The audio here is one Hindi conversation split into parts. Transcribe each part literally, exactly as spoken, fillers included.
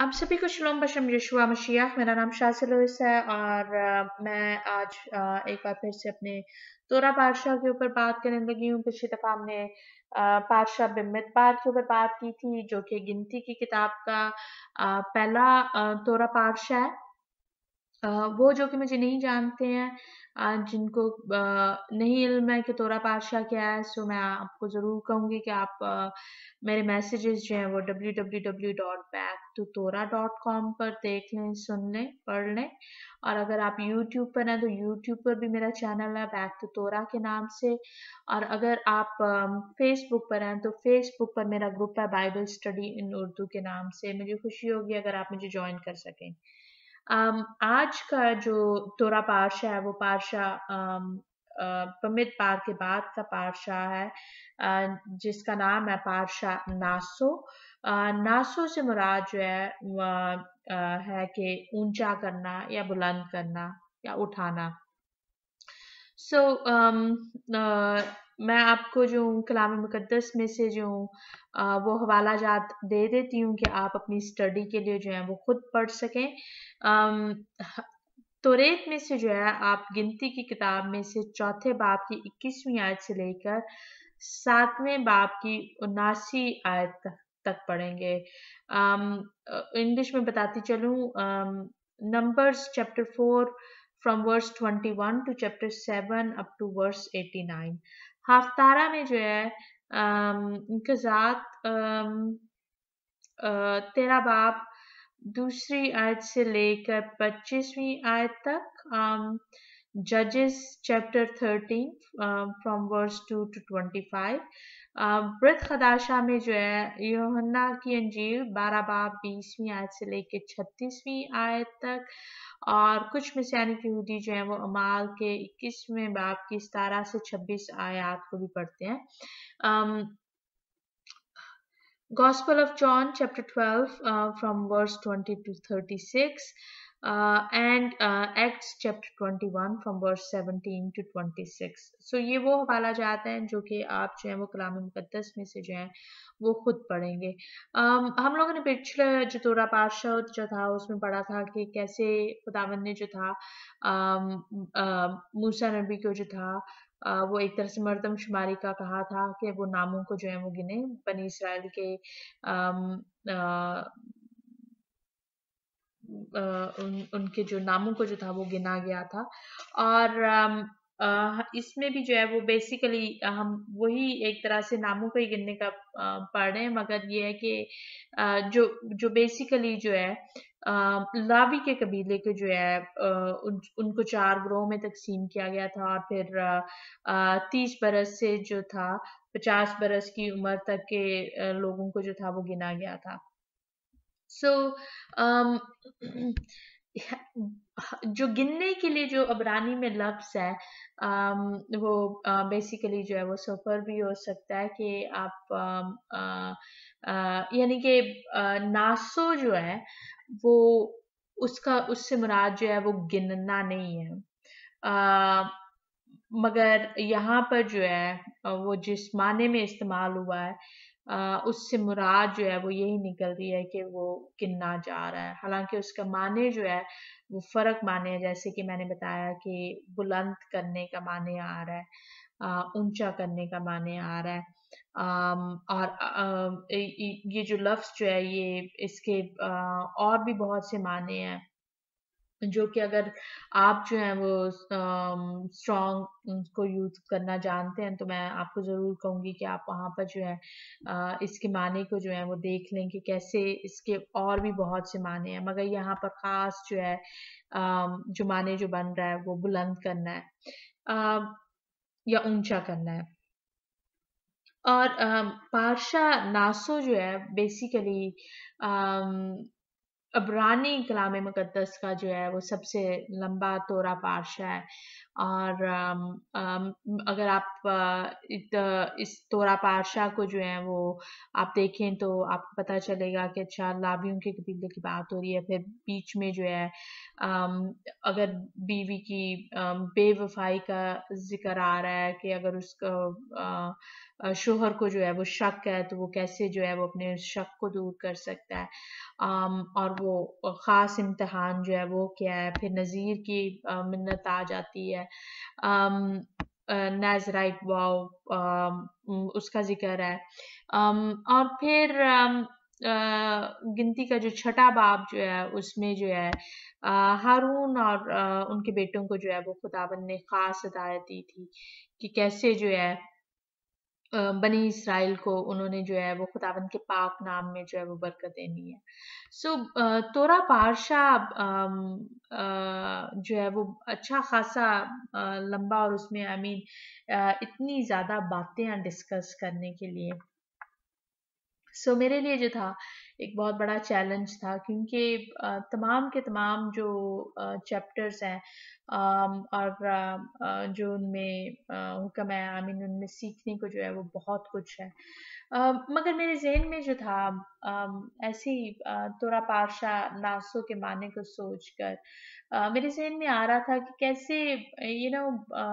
आप सभी को शलोम बशम यशुआ मशीह। मेरा नाम शासिल लुइस है और अ, मैं आज अ, एक बार फिर से अपने तोरा पातशाह के ऊपर बात करने लगी हूँ। पिछली दफ़ा हमने अ, पातशाह बिमितबार के ऊपर बात की थी, जो कि गिनती की किताब का अ, पहला अ, तोरा पातशाह है। अ, वो जो कि मुझे नहीं जानते हैं, अ, जिनको अ, नहीं इल्म है कि तोरा पातशाह क्या है, सो मैं आपको ज़रूर कहूँगी कि आप अ, मेरे मैसेजेस जो हैं वो W W W dot back to Torah dot com पर देख लें, सुन लें, पढ़ लें। और अगर आप यूट्यूब पर हैं तो यूट्यूब पर भी मेरा चैनल है बैक टू तोरा के नाम से। और अगर आप फेसबुक पर हैं तो फेसबुक पर मेरा ग्रुप है बाइबल स्टडी इन उर्दू के नाम से। मुझे खुशी होगी अगर आप मुझे ज्वाइन कर सकें। अम, आज का जो तोरा पातशाह है वो पातशाह अम, अ, बमितबार के बाद का पातशाह है, अ, जिसका नाम है पातशाह नासो। अ, नासो से मुराद जो है वह, अ, है कि ऊंचा करना या बुलंद करना या उठाना। सो so, um, uh, मैं आपको जो कलाम मुकद्दस में से जो uh, वो हवाला जात दे देती हूँ कि आप अपनी स्टडी के लिए जो है वो खुद पढ़ सकें। um, तोरेत में से जो है आप गिनती की किताब में से चौथे बाब की इक्कीसवीं आयत से लेकर सातवें बाब की उनासी आयत तक, तक पढ़ेंगे। इंग्लिश में बताती चलूँ, numbers chapter four from verse twenty-one to chapter seven up to verse eighty-nine। Haftarah में जो है इनके साथ तेरा बाप दूसरी आयत से लेकर पच्चीसवीं आयत तक, जजेस chapter thirteen from verse two to twenty five. Brit Chadasha में जो है यूहन्ना की अंजील बारह बाब बीसवीं आयत से लेकर छत्तीसवीं आयत तक। और कुछ मसीहानिक यहूदी जो है वो अमाल के इक्कीसवें बाब की सतारह से छब्बीस आयत को भी पढ़ते हैं। um, Gospel of John, chapter twelve, uh, from verse twenty to thirty-six, uh, and uh, Acts, chapter twenty-one, from verse seventeen to twenty-six. So ये वो हवाला जाते हैं जो कि आप जो है वो कलाम मुकद्दस में से जो है वो खुद पढ़ेंगे। um, हम लोगों ने पिछले जो तोरा पातशाह जो था उसमें पढ़ा था कि कैसे खुदावंद ने जो था um, uh, मूसा नबी को जो था अ, वो एक तरह से मर्दमशुमारी का कहा था कि वो नामों को जो है वो गिने, बनी इसराइल के अम, अ, अ, उन, उनके जो नामों को जो था वो गिना गया था। और अम, अ, इसमें भी जो है वो बेसिकली हम वही एक तरह से नामों को ही गिनने का अ, पढ़ रहे हैं, मगर ये है कि अ, जो जो बेसिकली जो है अ, लावी के कबीले के जो है अ, उन, उनको चार ग्रोह में तकसीम किया गया था। और फिर तीस बरस से जो था पचास बरस की उम्र तक के अ, लोगों को जो था वो गिना गया था। सो um, जो गिनने के लिए जो अबरानी में लफ्ज है, um, वो बेसिकली uh, जो है वो सफर भी हो सकता है कि आप um, uh, uh, यानी कि uh, नासो जो है वो उसका उससे मुराद जो है वो गिनना नहीं है। uh, मगर यहाँ पर जो है वो जिस माने में इस्तेमाल हुआ है, आ, उससे मुराद जो है वो यही निकल रही है कि वो गिनना जा रहा है। हालांकि उसका माने जो है वो फर्क माने है, जैसे कि मैंने बताया कि बुलंद करने का माने आ रहा है, आ, ऊंचा करने का माने आ रहा है। आम, और आ, ये जो लफ्ज जो है ये इसके आ, और भी बहुत से माने हैं, जो कि अगर आप जो है वो स्ट्रॉन्ग को यूज करना जानते हैं तो मैं आपको ज़रूर कहूँगी कि आप वहाँ पर जो है अ, इसके माने को जो है वो देख लें कि कैसे इसके और भी बहुत से माने हैं, मगर यहाँ पर ख़ास जो है अम, जो माने जो बन रहा है वो बुलंद करना है अ, या ऊंचा करना है। और पारशा नासो जो है बेसिकली अबरानी कलाम मुकद्दस का जो है वो सबसे लंबा तोरा पारशा है। और अम, अम, अगर आप अ, इत- इस तोरा पारशा को जो है वो आप देखें तो आपको पता चलेगा कि अच्छा लाबियों के कबीले की बात हो रही है। फिर बीच में जो है अम, अगर बीवी की अम, बेवफाई का जिक्र आ रहा है कि अगर उसका अ, अ, शोहर को जो है वो शक है तो वो कैसे जो है वो अपने उस शक को दूर कर सकता है। अम, और वो ख़ास इम्तिहान जो है वो क्या है। फिर नज़ीर की अ, मिन्नत आ जाती है। अम, अ, नाज़राइट वाव अम, उम, उसका ज़िक्र है। अम, और फिर अम, अ, गिनती का जो छठा बाब जो है उसमें जो है अ, हारून और अ, उनके बेटों को जो है वो खुदावंद ने ख़ास हिदायत दी थी कि कैसे जो है अ, बनी इसराइल को उन्होंने जो है वो खुदावंद के पाक नाम में जो है वो बरकत देनी है। सो तोरा पारशा अम, अ, जो है वो अच्छा खासा अ, लंबा और उसमें आई मीन इतनी ज़्यादा बातें डिस्कस करने के लिए। सो मेरे लिए जो था एक बहुत बड़ा चैलेंज था क्योंकि अ, तमाम के तमाम जो चैप्टर्स हैं अम, और अ, अ, जो उनमें अ, हुक्म है आई मीन उनमें सीखने को जो है वो बहुत कुछ है। अ, मगर मेरे ज़हन में जो था अम, ऐसे ही अ, तोरा पारशा नासों के माने को सोचकर अ, मेरे ज़हन में आ रहा था कि कैसे यू नो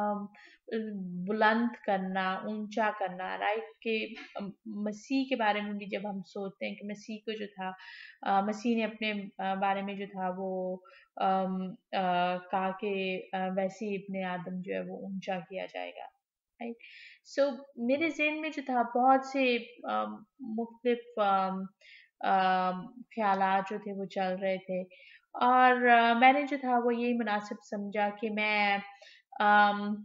बुलंद करना, ऊंचा करना, राइट कि अम, मसीह के बारे में भी जब हम सोचते हैं कि मसीह को जो था अ, मसीह ने अपने अ, बारे में जो था वो अम, अ, कहा कि अ, वैसे ही अपने आदम जो है वो ऊंचा किया जाएगा, राइट। सो मेरे ज़हन में जो था बहुत से अम, मुख्तलिफ अम, अम, ख्यालात जो थे वो चल रहे थे और अ, मैंने जो था वो यही मुनासिब समझा कि मैं अम,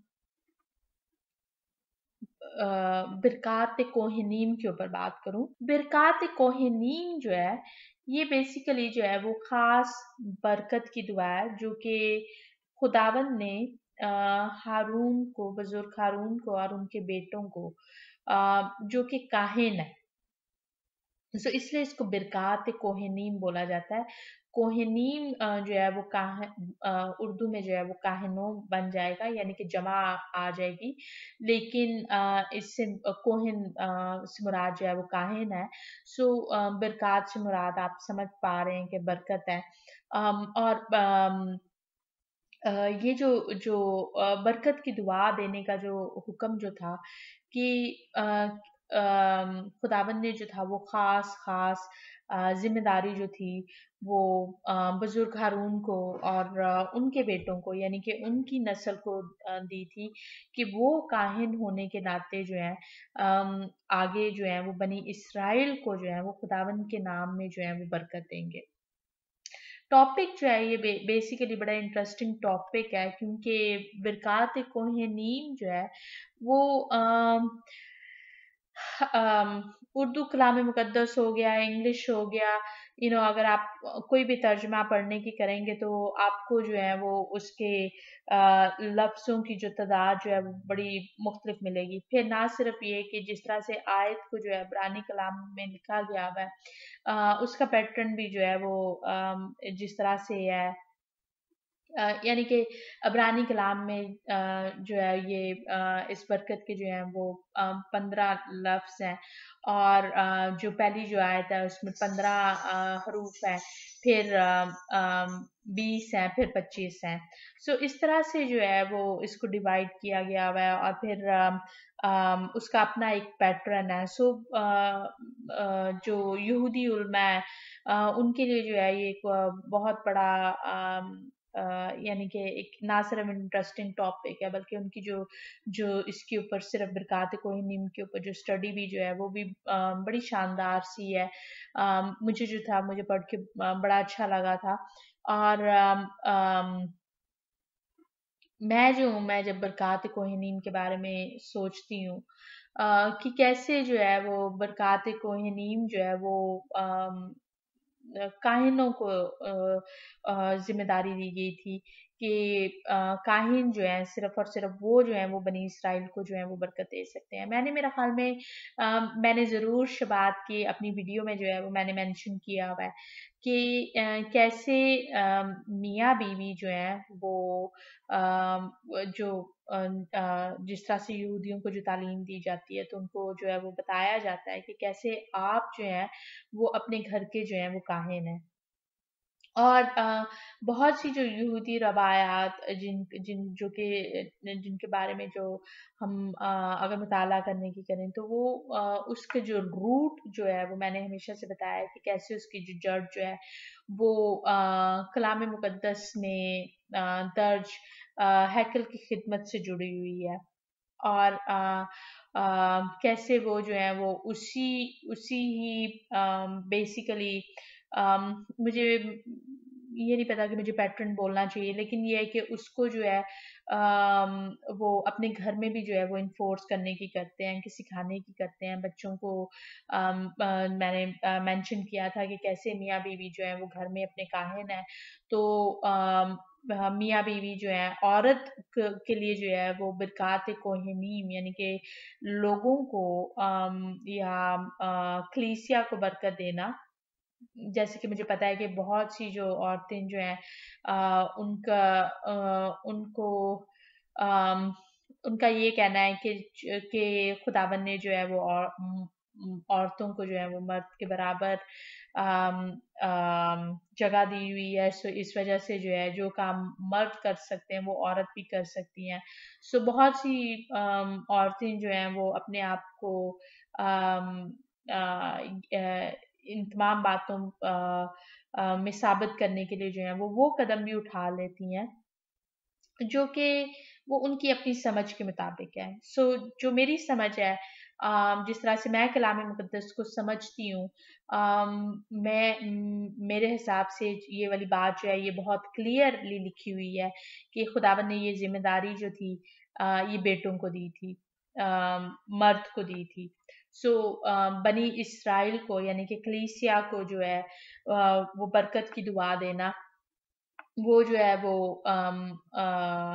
अ, बिरकात कोहिनीम के ऊपर बात करूं। बिरकात कोहिनीम जो है ये बेसिकली जो है वो खास बरकत की दुआ है जो कि खुदावंद ने अ, हारून को, बुजुर्ग हारून को और उनके बेटों को अ, जो कि काहिन है, सो इसलिए इसको बिरकात कोहिनीम बोला जाता है। कोहिनीम अ, जो है वो काह अ, उर्दू में जो है वो काहिनों बन जाएगा यानी कि जमा आ जाएगी। लेकिन अ, इससे अ, कोहिन अ, से मुराद जो है वो काहिन है। सो अ, बिरकात से मुराद आप समझ पा रहे हैं कि बरकत है। अम, और अम, अ, ये जो जो अ, बरकत की दुआ देने का जो हुक्म जो था कि अ, अम, खुदावंद ने जो था वो खास खास अ, जिम्मेदारी जो थी वो अ, बुजुर्ग हारून को और अ, उनके बेटों को यानी कि उनकी नस्ल को अ, दी थी कि वो काहिन होने के नाते जो है अम, आगे जो है वो बनी इसराइल को जो है वो खुदावंद के नाम में जो है वो बरकत देंगे। टॉपिक जो है ये बे, बेसिकली बड़ा इंटरेस्टिंग टॉपिक है क्योंकि बिरकात कोहेनीम जो है वो अम, अम, उर्दू कलाम मुकद्दस हो गया, इंग्लिश हो गया, यू नो अगर आप कोई भी तर्जमा पढ़ने की करेंगे तो आपको जो है वो उसके अ, लफ्ज़ों की जो तादाद जो है वो बड़ी मुख्तलिफ मिलेगी। फिर ना सिर्फ ये कि जिस तरह से आयत को जो है इब्रानी कलाम में लिखा गया हुआ है अ, उसका पैटर्न भी जो है वो अम, जिस तरह से है अ, यानी कि अबरानी कलाम में अ, जो है ये अ, इस बरकत के जो हैं वो पंद्रह लफ्ज़ हैं और अ, जो पहली जो आयत है उसमें पंद्रह हरूफ है, फिर बीस हैं, फिर पच्चीस हैं। सो इस तरह से जो है वो इसको डिवाइड किया गया हुआ है और फिर अम, अम, उसका अपना एक पैटर्न है। सो अ, अ, जो यहूदी उलमा है अ, उनके लिए जो है ये एक अ, बहुत बड़ा अम, अ, यानी कि एक ना सिर्फ इंटरेस्टिंग टॉपिक है बल्कि उनकी जो जो इसके ऊपर सिर्फ बिरकात कोहिनीम के ऊपर जो स्टडी भी जो है वो भी अ, बड़ी शानदार सी है। अ, मुझे जो था मुझे पढ़ के अ, बड़ा अच्छा लगा था और अम, अम, मैं जो हूँ मैं जब बरक़ात कोहिनीम के बारे में सोचती हूँ अ, कि कैसे जो है वो बरक़ात कोहिनीम जो है वो अम, अ, काहिनों को अ, अ, ज़िम्मेदारी दी गई थी कि अ, काहिन जो है सिर्फ और सिर्फ वो जो है वो बनी इसराइल को जो है वो बरकत दे सकते हैं। मैंने मेरा ख्याल में अ, मैंने ज़रूर शबात की अपनी वीडियो में जो है वो मैंने मेंशन किया हुआ है कि अ, कैसे अ, मियाँ बीवी जो है वो अ, जो अ, अ, जिस तरह से यहूदियों को जो तालीम दी जाती है तो उनको जो है वो बताया जाता है कि कैसे आप जो है वो अपने घर के जो है वो काहिन हैं। और अ, बहुत सी जो यहूदी रवायात जिन जिन जो कि जिनके बारे में जो हम अ, अगर मुताला करने की करें तो वो अ, उसके जो रूट जो है वो मैंने हमेशा से बताया है कि कैसे उसकी जो जड़ जो है वो अ, कलाम मुकद्दस में अ, दर्ज अ, हैकल की खिदमत से जुड़ी हुई है। और अ, अ, कैसे वो जो है वो उसी उसी ही बेसिकली मुझे ये नहीं पता कि मुझे पैटर्न बोलना चाहिए लेकिन ये है कि उसको जो है अम, वो अपने घर में भी जो है वो इन्फोर्स करने की करते हैं कि सिखाने की करते हैं बच्चों को। अम, अ, मैंने मेंशन किया था कि कैसे मियाँ बीवी जो है वो घर में अपने काहिन है तो अम, अ, मियाँ बीवी जो है औरत क के लिए जो है वो बिरकात कोहिनीम यानी कि लोगों को अम, या अ, कलीसिया को बरकत देना। जैसे कि मुझे पता है कि बहुत सी जो औरतें जो हैं अ, उनका अ, उनको अम, उनका ये कहना है कि ज कि खुदावंद ने जो है वो औ उम उम, औरतों को जो है वो मर्द के बराबर अम अम, जगह दी हुई है। सो इस वज़ह से जो है जो काम मर्द कर सकते हैं वो औरत भी कर सकती हैं। सो बहुत सी अम, औरतें जो हैं वो अपने आप को अम अ, अ, इन तमाम बातों अ, अ, में साबित करने के लिए जो है वो वो कदम भी उठा लेती हैं जो कि वो उनकी अपनी समझ के मुताबिक है। सो जो मेरी समझ है अ, जिस तरह से मैं कलाम मुकद्दस को समझती हूँ अम, मैं उम, मेरे हिसाब से ये वाली बात जो है ये बहुत क्लियरली लिखी हुई है कि खुदावंद ने ये ज़िम्मेदारी जो थी अ, ये बेटों को दी थी अ, मर्द को दी थी। सो अ, बनी इसराइल को यानी कि कलीसिया को जो है अ, वो बरकत की दुआ देना वो जो है वो अम अ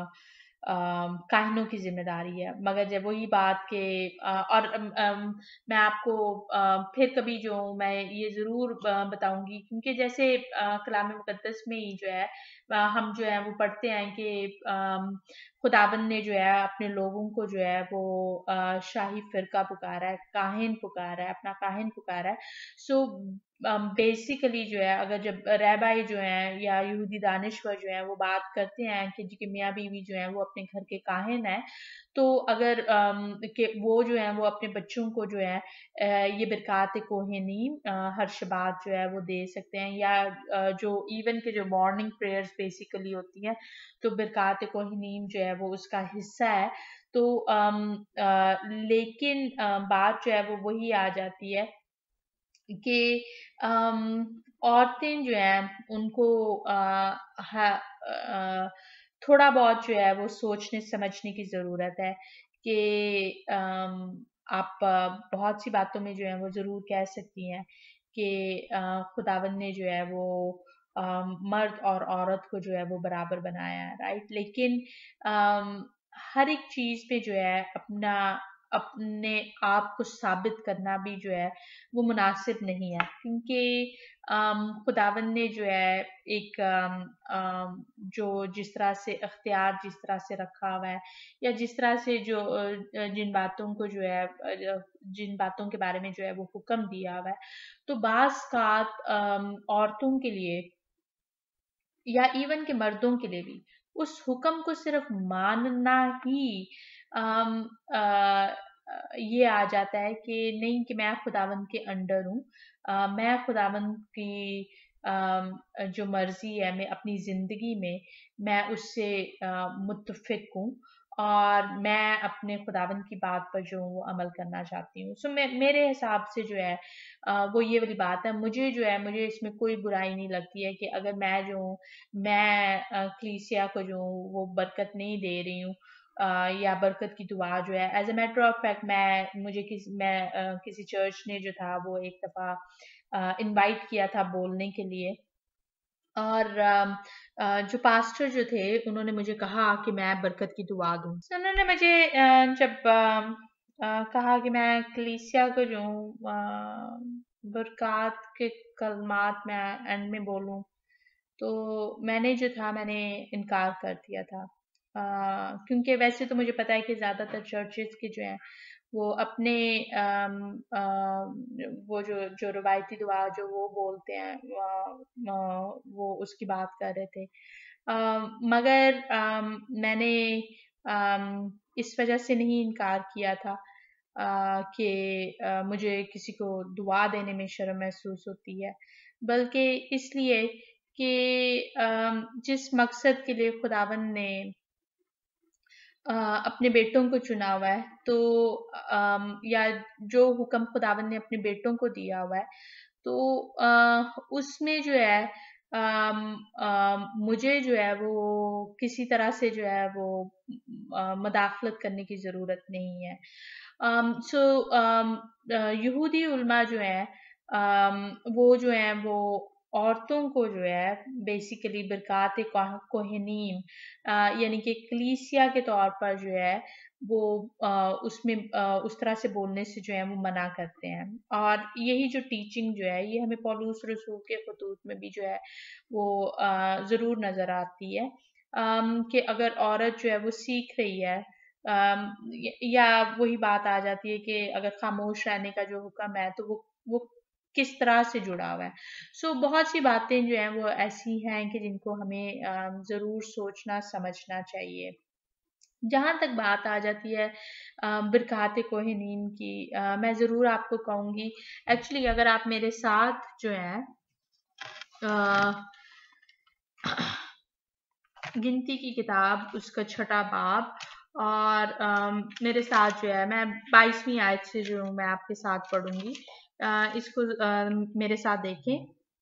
अम, काहिनों की ज़िम्मेदारी है। मगर जब वही बात के अ, और अम अम, मैं आपको अ, फिर कभी जो मैं ये ज़रूर ब बताऊँगी क्योंकि जैसे अ, कलाम मुकद्दस में ही जो है अ, हम जो है वो पढ़ते हैं कि अम, खुदावंद ने जो है अपने लोगों को जो है वो अ, शाही फ़िरका पुकारा है, काहिन पुकारा है, अपना काहिन पुकारा है। सो अम, बेसिकली जो है अगर जब रैबाई जो हैं या यहूदी दानिश्वर जो हैं वो बात करते हैं कि जी कि मियाँ बीवी जो हैं वो अपने घर के काहिन हैं, तो अगर अम, कि वो जो हैं वो अपने बच्चों को जो है अ, ये बिरकात कोहिनी अ, हर शबात जो है वो दे सकते हैं या अ, जो इवन के जो मॉर्निंग प्रेयर्स बेसिकली होती हैं, तो बिरकात कोहिनीम जो है वो उसका हिस्सा है। तो अम अ, लेकिन अ, बात जो है वो वही आ जाती है कि अम, औरतें जो हैं उनको अ, ह अ, थोड़ा बहुत जो है वो सोचने समझने की ज़रूरत है कि अम, आप अ, बहुत सी बातों में जो है वो ज़रूर कह सकती हैं कि अ, खुदावंद ने जो है वो अ, मर्द और औरत को जो है वो बराबर बनाया है, राइट? लेकिन अम, हर एक चीज़ पे जो है अपना अपने आप को साबित करना भी जो है वो मुनासिब नहीं है क्योंकि अम, खुदावंद ने जो है एक अम, अम, जो जिस तरह से इख्तियार जिस तरह से रखा हुआ है या जिस तरह से जो अ, अ, जिन बातों को जो है अ, ज जिन बातों के बारे में जो है वो हुक्म दिया हुआ है, तो बाज़ औक़ात अम, औरतों के लिए या इवन कि मर्दों के लिए भी उस हुक्म को सिर्फ मानना ही अम, अ, अ, ये आ जाता है कि नहीं कि मैं खुदावंद के अंडर हूँ अ, मैं खुदावंद की अम, जो मर्जी है मैं अपनी जिंदगी में मैं उससे अ, मुत्तफिक हूँ और मैं अपने खुदावंद की बात पर जो हूँ वो अमल करना चाहती हूँ। सो मैं मेरे हिसाब से जो है अ, वो ये वाली बात है मुझे जो है मुझे इसमें कोई बुराई नहीं लगती है कि अगर मैं जो हूँ मैं अ, कलीसिया को जो हूँ वो बरकत नहीं दे रही हूँ अ, या बरकत की दुआ जो है as a matter of fact मैं मुझे किसी मैं अ, किसी चर्च ने जो था वो एक दफ़ा इनवाइट किया था बोलने के लिए और अम, अ, जो पास्टर जो थे उन्होंने मुझे कहा कि मैं बरकत की दुआ दूं। तो उन्होंने मुझे अ, जब अम, अ, कहा कि मैं कलीसिया को जो हूँ, अ, बरक़ात के कलमात मैं एंड में बोलूं, तो मैंने जो था मैंने इनकार कर दिया था। अ, क्योंकि वैसे तो मुझे पता है कि ज़्यादातर चर्चेस के जो हैं वो अपने अम, अ, वो जो जो रवायती दुआ जो वो बोलते हैं, अ, अ, वो उसकी बात कर रहे थे। अ, मगर अम, मैंने अम, इस वजह से नहीं इनकार किया था अ, कि अ, मुझे किसी को दुआ देने में शर्म महसूस होती है, बल्कि इसलिए कि अम, जिस मकसद के लिए खुदावन ने अ, अपने बेटों को चुना हुआ है, तो अम, या जो हुक्म खुदावन ने अपने बेटों को दिया हुआ है, तो अ, उसमें जो है अम, अ, मुझे जो है वो किसी तरह से जो है वो अ, मदाखलत करने की ज़रूरत नहीं है। um, सो um, अ, यहूदी उलमा जो है um, वो जो है वो औरतों को जो है बेसिकली बरक़ात कोहनीम यानी कि कलीसिया के तौर पर जो है वो अ, उसमें अ, उस तरह से बोलने से जो है वो मना करते हैं। और यही जो टीचिंग जो है ये हमें पौलुस रसूल के खतूत में भी जो है वो अ, ज़रूर नज़र आती है, अम, कि अगर औरत जो है वो सीख रही है, अम, य या वही बात आ जाती है कि अगर खामोश रहने का जो हुक्म है तो वो वो किस तरह से जुड़ा हुआ है। सो बहुत सी बातें जो हैं वो ऐसी हैं कि जिनको हमें अ, ज़रूर सोचना समझना चाहिए। जहाँ तक बात आ जाती है अ, बरक़ात कोहनीन की, अ, मैं ज़रूर आपको कहूँगी, एक्चुअली अगर आप मेरे साथ जो है अ, गिनती की किताब उसका छठा बाब और अम, मेरे साथ जो है मैं बाईसवीं आयत से जो मैं आपके साथ पढ़ूंगी, अ, इसको अ, मेरे साथ देखें।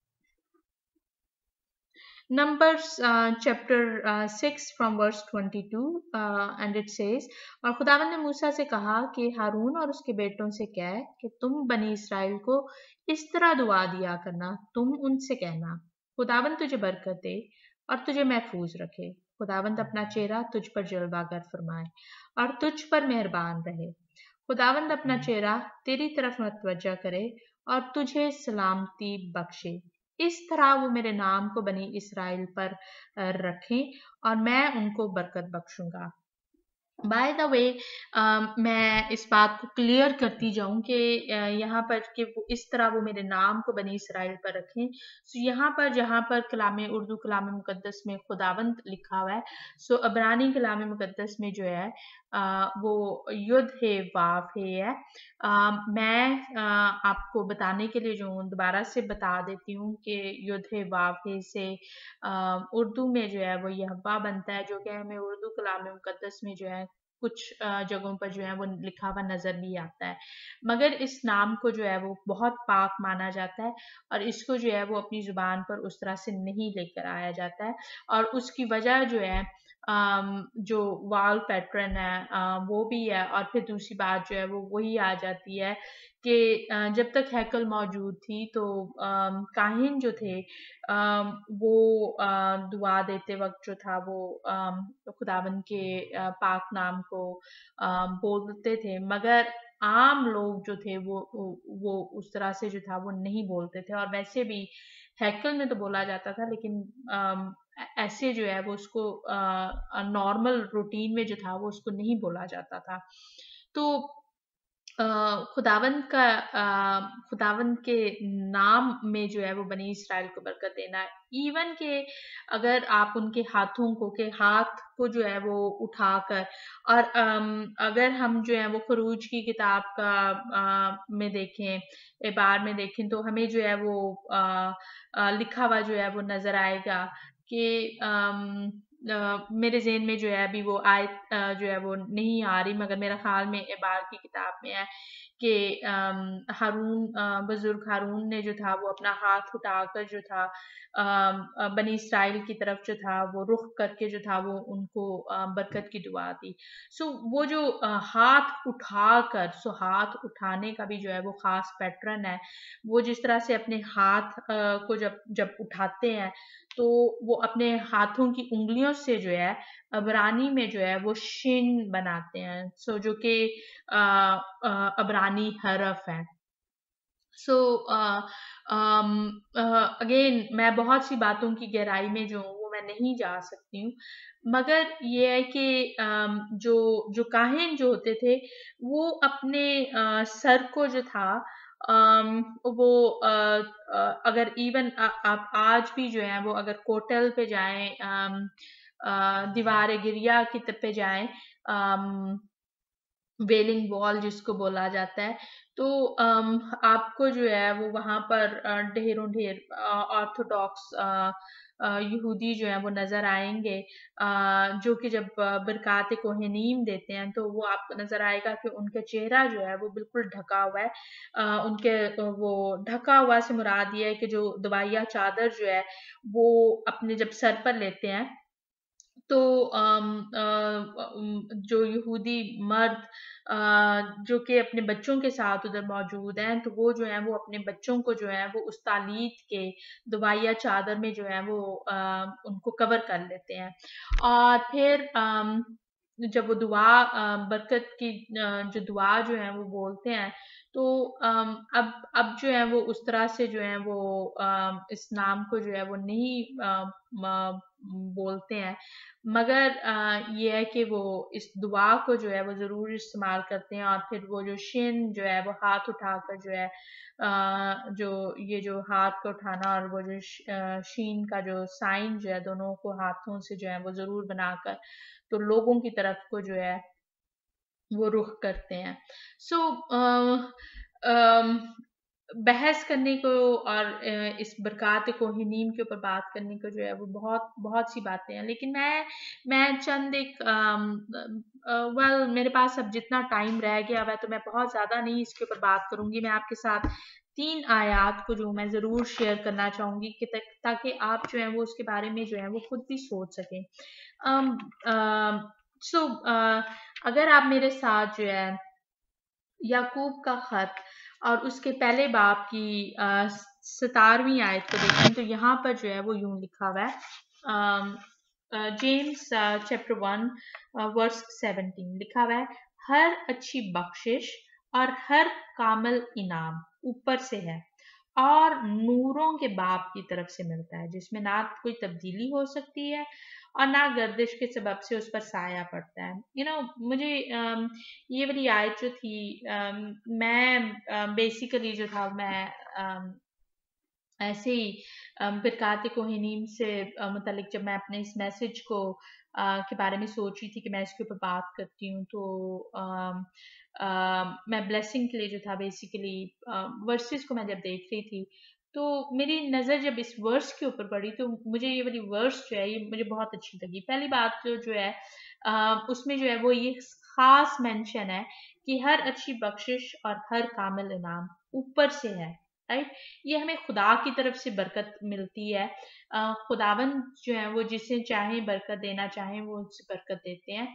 Numbers uh, chapter uh, six from verse twenty-two, uh, and it says, और खुदावंद ने मूसा से कहा कि हारून और उसके बेटों से कह कि तुम बनी इसराइल को इस तरह दुआ दिया करना, तुम उनसे कहना, खुदावंद तुझे बरकत दे और तुझे महफूज रखे, खुदावंद अपना चेहरा तुझ पर जलवागर फरमाए और तुझ पर मेहरबान रहे, खुदावंद अपना चेहरा तेरी तरफ मतवज्जा करे और तुझे सलामती बख्शे, इस तरह वो मेरे नाम को बनी इसराइल पर रखें और मैं उनको बरकत बख्शूंगा। बाय द वे, मैं इस बात को क्लियर करती जाऊं कि यहाँ पर कि वो इस तरह वो मेरे नाम को बनी इसराइल पर रखें। सो यहाँ पर जहाँ पर कलाम उर्दू कलाम मुकद्दस में खुदावंत लिखा हुआ है, सो अबरानी कलाम मुकद्दस में जो है आ, वो युद्ध है वाफ है। आ, मैं आ, आपको बताने के लिए जो हूँ दोबारा से बता देती हूँ कि युद्ध है वाफ है से आ, उर्दू में जो है वो यहवा बनता है, जो कि हमें उर्दू कलाम मुकद्दस में जो है कुछ जगहों पर जो है वो लिखा हुआ नजर भी आता है, मगर इस नाम को जो है वो बहुत पाक माना जाता है और इसको जो है वो अपनी जुबान पर उस तरह से नहीं लेकर आया जाता है। और उसकी वजह जो है अम, जो वाल पैटर्न है वो भी है, और फिर दूसरी बात जो है वो वही आ जाती है कि जब तक हैकल मौजूद थी तो काहिन जो थे वो दुआ देते वक्त जो था वो खुदावन के पाक नाम को बोलते थे, मगर आम लोग जो थे वो वो उस तरह से जो था वो नहीं बोलते थे। और वैसे भी हैकल में तो बोला जाता था, लेकिन ऐसे जो है वो उसको नॉर्मल रूटीन में जो था वो उसको नहीं बोला जाता था। तो खुदावंद का खुदावंद के नाम में जो है वो बनी इसराइल को बरकत देना, इवन के अगर आप उनके हाथों को के हाथ को जो है वो उठाकर, और अगर हम जो है वो खरूज की किताब का आ, में देखें, एबार में देखें, तो हमें जो है वो आ, आ, लिखा हुआ जो है वो नजर आएगा कि Uh, मेरे ज़हन में जो है अभी वो आयत uh, जो है वो नहीं आ रही, मगर मेरा ख्याल में एबार की किताब में है कि हारून बुजुर्ग हारून ने जो था वो अपना हाथ उठाकर जो था आ, बनी इसराइल की तरफ जो था वो रुख करके जो था वो उनको आ, बरकत की दुआ दी। सो वो जो आ, हाथ उठाकर, सो हाथ उठाने का भी जो है वो खास पैटर्न है, वो जिस तरह से अपने हाथ आ, को जब जब उठाते हैं तो वो अपने हाथों की उंगलियों से जो है अबरानी में जो है वो शिन बनाते हैं, सो जो कि अबरानी हरफ है। सो अगेन मैं बहुत सी बातों की गहराई में जो हूँ वो मैं नहीं जा सकती हूँ, मगर ये है कि um, जो जो काहिन जो होते थे वो अपने uh, सर को जो था um, वो uh, uh, अगर इवन आप आज भी जो है वो अगर कोटल पे जाएं, um, uh, दीवार गिरिया की तरफ पे जाएं, um, वेलिंग वॉल जिसको बोला जाता है, तो अम, आपको जो है वो वहां पर अ, ढेरों ढेर ऑर्थोडॉक्स यहूदी जो है वो नजर आएंगे, अ, जो कि जब बरकात कोहनीम देते हैं तो वो आपको नजर आएगा कि उनका चेहरा जो है वो बिल्कुल ढका हुआ है। अ, उनके वो ढका हुआ से मुराद ये है कि जो दवाइया चादर जो है वो अपने जब सर पर लेते हैं तो अम, अ, अम, जो यहूदी मर्द अ, जो कि अपने बच्चों के साथ उधर मौजूद हैं, तो वो जो है वो अपने बच्चों को जो है वो उस तालीत के दुवाइया चादर में जो है वो अ, उनको कवर कर लेते हैं। और फिर अम, जब वो दुआ अ, बरकत की अ, जो दुआ जो है वो बोलते हैं, तो अम, अब अब जो है वो उस तरह से जो है वो अम, इस नाम को जो है वो नहीं अ, म- बोलते हैं, मगर अ, ये है कि वो इस दुआ को जो है वो ज़रूर इस्तेमाल करते हैं। और फिर वो जो शिन जो है वो हाथ उठाकर जो है अ, जो ये जो हाथ को उठाना और वो जो श- अ, शीन का जो साइन जो है दोनों को हाथों से जो है वो ज़रूर बनाकर तो लोगों की तरफ को जो है वो रुख करते हैं। सो बहस करने को और अ, इस बरक़ात कोहिनीम के ऊपर बात करने को जो है वो बहुत बहुत सी बातें हैं, लेकिन मैं मैं चंद एक अम, अ, वेल मेरे पास अब जितना टाइम रह गया हुआ है तो मैं बहुत ज़्यादा नहीं इसके ऊपर बात करूँगी। मैं आपके साथ तीन आयात को जो मैं ज़रूर शेयर करना चाहूँगी कि तक ताकि आप जो है वो उसके बारे में जो है वो खुद भी सोच सकें। अम, अ, सो अ, अगर आप मेरे साथ जो है याकूब का खत और उसके पहले बाब की अ, सतारवीं आयत को देखें तो यहाँ पर जो है वो यूं लिखा हुआ है, James chapter one verse seventeen लिखा हुआ है, हर अच्छी बख्शिश और हर कामल इनाम ऊपर से है और नूरों के बाप की तरफ से मिलता है, जिसमें ना कोई तब्दीली हो सकती है और ना गर्दिश के सबब से उस पर साया पड़ता है। यू you नो know, मुझे अम, ये वाली आयत जो थी, अम, मैं बेसिकली जो था मैं अम, ऐसे ही बिरकात कोहिनीम से अ, मुतलिक जब मैं अपने इस मैसेज को अ, के बारे में सोच रही थी कि मैं इसके ऊपर बात करती हूँ, तो अम, अ, मैं ब्लेसिंग के लिए जो था बेसिकली वर्सेस को मैं जब देख रही थी तो मेरी नज़र जब इस वर्स के ऊपर पड़ी तो मुझे ये वाली वर्स जो है ये मुझे बहुत अच्छी लगी। पहली बात जो जो है अ, उसमें जो है वो ये खास मेंशन है कि हर अच्छी बख्शिश और हर कामिल इनाम ऊपर से है, राइट। ये हमें खुदा की तरफ से बरकत मिलती है। अ, खुदावन जो है वो जिसे चाहे बरकत देना चाहे वो उससे बरकत देते हैं।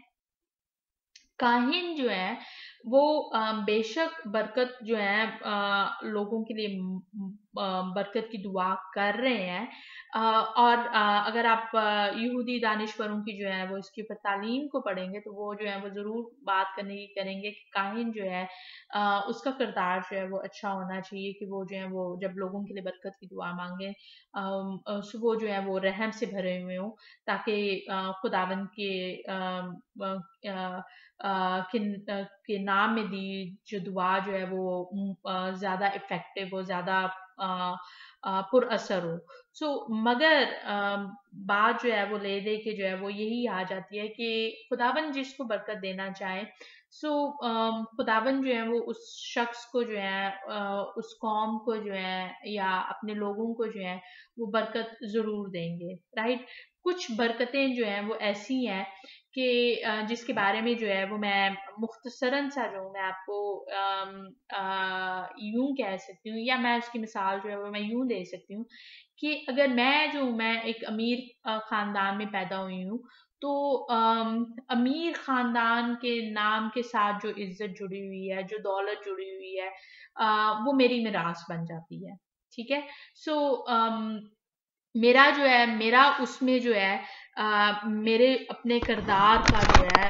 काहिन जो है वो अ, बेशक बरकत जो है अ, लोगों के लिए म- म- अ, बरकत की दुआ कर रहे हैं। अ, और अ, अगर आप अ, यहूदी दानिशवरों की जो है वो इसके ऊपर तालीम को पढ़ेंगे तो वो जो है वो ज़रूर बात करने की करेंगे कि काहिन जो है अ, उसका किरदार जो है वो अच्छा होना चाहिए कि वो जो है वो जब लोगों के लिए बरकत की दुआ मांगे अम, अ, सो वो जो है वो रहम से भरे हुए हों, ताकि अ, खुदावंद के अम, अ, अ, अ, के, अ, के नाम में दी जो दुआ जो है वो उम, अ, ज़्यादा इफ़ेक्टिव हो, ज़्यादा अ, अ, पुरअसर हो। सो मगर अम, बात जो है वो ले दे के जो है वो यही आ जाती है कि खुदावन जिसको बरकत देना चाहे, सो अम, खुदावन जो है वो उस शख्स को जो है अ, उस कौम को जो है या अपने लोगों को जो है वो बरकत ज़रूर देंगे, राइट। कुछ बरकतें जो हैं वो ऐसी हैं कि अ, जिसके बारे में जो है वो मैं मुख्तसरन सा जो हूँ मैं आपको अम, अ, यूं कह सकती हूँ, या मैं उसकी मिसाल जो है वो मैं यूं दे सकती हूँ कि अगर मैं जो हूँ मैं एक अमीर अ, खानदान में पैदा हुई हूँ, तो अम, अमीर खानदान के नाम के साथ जो इज्जत जुड़ी हुई है, जो दौलत जुड़ी हुई है, अ, वो मेरी मिरास बन जाती है, ठीक है। सो मेरा जो है मेरा उसमें जो है आ, मेरे अपने किरदार का जो है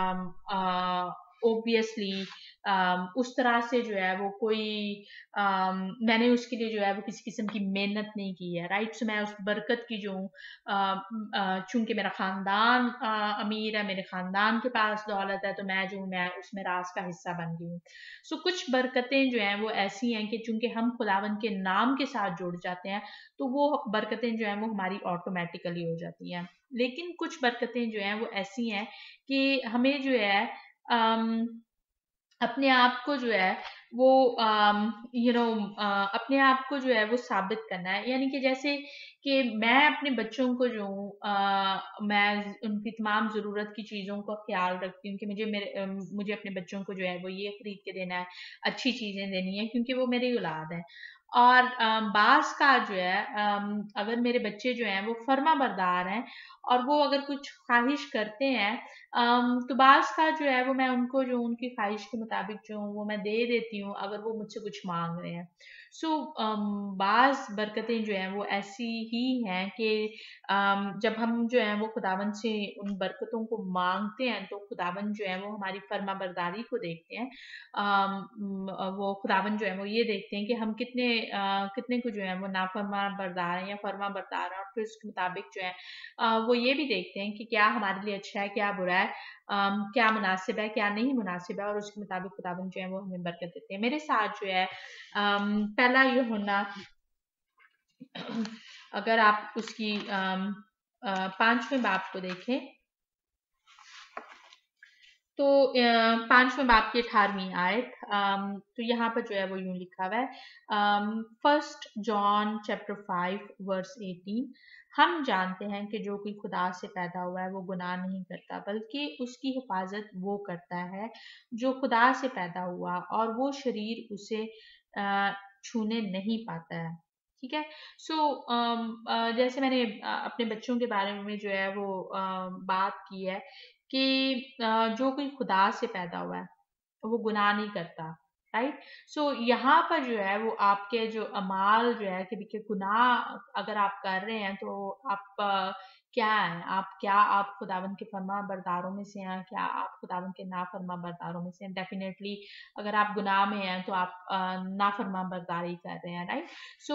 ऑब्वियसली उस तरह से जो है वो कोई आ, मैंने उसके लिए जो है वो किसी किस्म की मेहनत नहीं की है, राइट। सो मैं उस बरकत की जो हूँ, चूंकि मेरा खानदान आ, अमीर है, मेरे खानदान के पास दौलत है, तो मैं जो हूँ मैं उसमें राज का हिस्सा बन गई हूँ। सो कुछ बरकतें जो हैं वो ऐसी हैं कि चूंकि हम खुदावन के नाम के साथ जुड़ जाते हैं, तो वो बरकतें जो हैं वो हमारी ऑटोमेटिकली हो जाती हैं। लेकिन कुछ बरकतें जो हैं वो ऐसी हैं कि हमें जो है अम, अपने आप को जो है वो यू नो अपने आप को जो है वो साबित करना है। यानी कि जैसे कि मैं अपने बच्चों को जो हूँ, अ, मैं उनकी तमाम ज़रूरत की चीज़ों का ख्याल रखती हूँ कि मुझे मेरे अ, मुझे अपने बच्चों को जो है वो ये खरीद के देना है, अच्छी चीज़ें देनी है, क्योंकि वो मेरी औलाद है। और अ, बास का जो है, अम, अगर मेरे बच्चे जो हैं वो फर्मा बरदार हैं और वो अगर कुछ ख्वाहिश करते हैं, अम, तो बास का जो है वो मैं उनको जो उनकी ख्वाहिश के मुताबिक जो हूँ वो मैं दे देती हूँ, अगर वो मुझसे कुछ मांग रहे हैं। सो बास बरकतें जो हैं वो ऐसी ही हैं कि अम, जब हम जो है वो खुदावन से उन बरकतों को मांगते हैं, तो खुदावन जो है वो हमारी फर्मा बरदारी को देखते हैं। अम, म, वो खुदावन जो है वो ये देखते हैं कि हम कितने अ, कितने को जो है वो नाफर्मा बरदार हैं या फर्मा बरदार हैं, और फिर उसके मुताबिक जो है अ, वो ये भी देखते हैं कि क्या हमारे लिए अच्छा है, क्या बुरा है, अम, क्या मुनासिब है, क्या नहीं मुनासिब है, और उसके मुताबिक खुदाबंद जो है वो हमें बरकत देते हैं। मेरे साथ जो है अम, पहला ये होना, अगर आप उसकी अम, अ, पांचवें बाब को देखें, तो अ, पांचवें बाब की अठारहवीं आयत, अम, तो यहाँ पर जो है वो यूं लिखा हुआ है, first John chapter five verse eighteen. हम जानते हैं कि जो कोई खुदा से पैदा हुआ है वो गुनाह नहीं करता, बल्कि उसकी हिफाजत वो करता है जो खुदा से पैदा हुआ, और वो शरीर उसे अ, छूने नहीं पाता है। ठीक है। सो so, जैसे मैंने अ, अपने बच्चों के बारे में जो है वो अ, बात की है कि अ, जो कोई खुदा से पैदा हुआ है वो गुनाह नहीं करता, राइट। सो यहाँ पर जो है वो आपके जो अमाल जो है कि देखिए, गुनाह अगर आप कर रहे हैं तो आप अ, क्या है, आप क्या आप खुदावन के फर्मा बरदारों में से हैं, क्या आप खुदावन के नाफर्मा बरदारों में से हैं? डेफिनेटली अगर आप गुनाह में हैं तो आप अ, नाफर्मा बरदारी कर रहे हैं, राइट। सो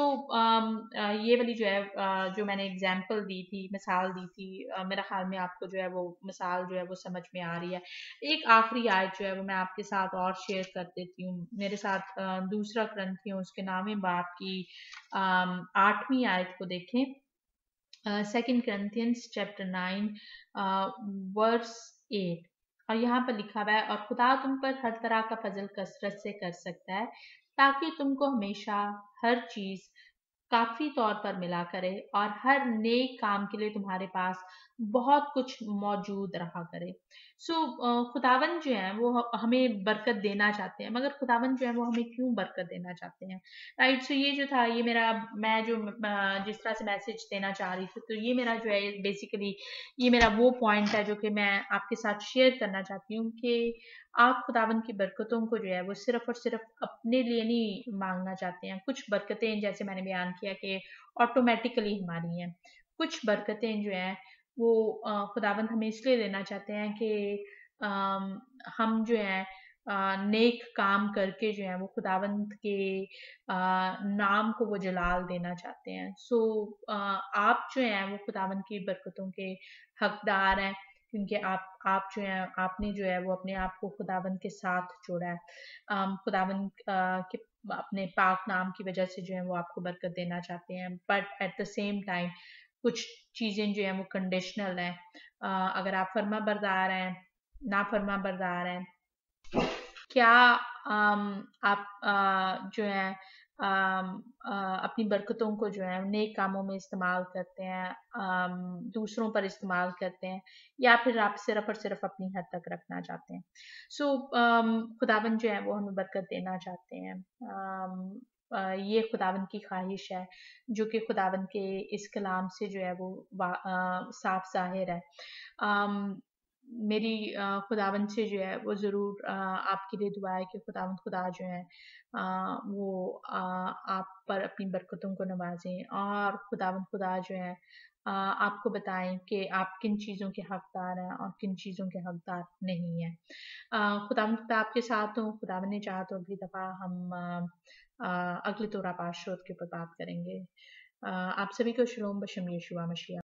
ये वाली जो है अ, जो मैंने एग्जांपल दी थी, मिसाल दी थी, अ, मेरा ख्याल में आपको जो है वो मिसाल जो है वो समझ में आ रही है। एक आखिरी आयत जो है वो मैं आपके साथ और शेयर कर देती हूँ। मेरे साथ अ, दूसरा ग्रंथियों उसके नामे बाप की अम, आठवीं आयत को देखें। Second Corinthians chapter nine verse eight, और यहाँ पर लिखा हुआ है, और खुदा तुम पर हर तरह का फजल कसरत से कर सकता है, ताकि तुमको हमेशा हर चीज काफी तौर पर मिला करे, और हर नेक काम के लिए तुम्हारे पास बहुत कुछ मौजूद रहा करे। सो so, खुदावन जो है वो ह- हमें बरकत देना चाहते हैं, मगर खुदावन जो है वो हमें क्यों बरकत देना चाहते हैं, राइट। सो ये जो था, ये मेरा, मैं जो अ, जिस तरह से मैसेज देना चाह रही थी, तो ये मेरा जो है बेसिकली ये मेरा वो पॉइंट है जो कि मैं आपके साथ शेयर करना चाहती हूँ कि आप खुदावन की बरकतों को जो है वो सिर्फ और सिर्फ अपने लिए नहीं मांगना चाहते हैं। कुछ बरकतें, जैसे मैंने बयान किया, कि ऑटोमेटिकली हमारी हैं। कुछ बरकतें जो हैं वो अ, खुदावंद हमें इसलिए देना चाहते हैं कि अम, हम जो है अ, नेक काम करके जो है वो खुदावंद के अ, नाम को वो जलाल देना चाहते हैं। सो आप जो हैं वो खुदावंद की बरकतों के हकदार हैं, क्योंकि आप आप जो है आपने जो है वो अपने आप को खुदावंद के साथ जोड़ा है। अम, खुदावंद अ, के अपने पाक नाम की वजह से जो है वो आपको बरकत देना चाहते हैं, but at the same time कुछ चीजें जो है वो कंडीशनल हैं। अ, अगर आप फर्मा बरदार हैं, ना फर्मा बरदार हैं, क्या अम, आप अ, जो है अम, अ, अपनी बरकतों को जो है नेक कामों में इस्तेमाल करते हैं, अम, दूसरों पर इस्तेमाल करते हैं, या फिर आप सिर्फ और सिर्फ अपनी हद तक रखना चाहते हैं। सो खुदावन जो है वो हमें बरकत देना चाहते हैं। अम, अ, ये खुदावन की ख्वाहिश है, जो कि खुदावन के इस कलाम से जो है वो वा- अ, साफ जाहिर है। अम, मेरी अ, खुदावंद से जो है वो ज़रूर अ, आपके लिए दुआ है कि खुदावंद खुदा जो है अ, वो अ, आप पर अपनी बरकतों को नवाज़ें और खुदावंद खुदा जो है अ, आपको बताएँ कि आप किन चीज़ों के हकदार हैं और किन चीज़ों के हकदार नहीं हैं। अ, खुदावंद खुदा आपके साथ हो, खुदावंद ने चाहा तो अगली दफ़ा हम अ, अ, अगले तोरा पाशरोत के ऊपर बात करेंगे। अ, आप सभी को शलोम बशम यीशुआ मसीह।